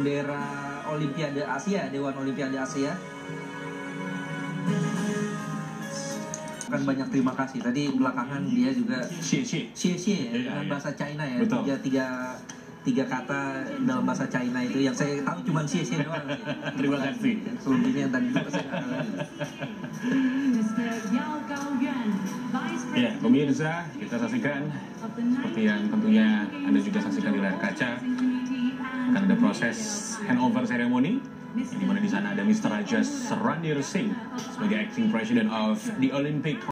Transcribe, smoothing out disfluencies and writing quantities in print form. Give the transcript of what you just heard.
bendera Olimpiade Asia, Dewan Olimpiade Asia. Kan banyak terima kasih. Tadi belakangan dia juga xie dengan bahasa China ya. Betul. Tiga kata dalam bahasa China itu yang saya tahu cuma xie doang. Terima kasih. Selebihnya yang tadi juga saya nggak tahu lagi. Ya, pemirsa, kita saksikan seperti yang tentunya Anda juga saksikan di layar kaca. Akan ada proses handover ceremony, di mana di sana ada Mr. Rajas Randir Singh sebagai acting president of the Olympic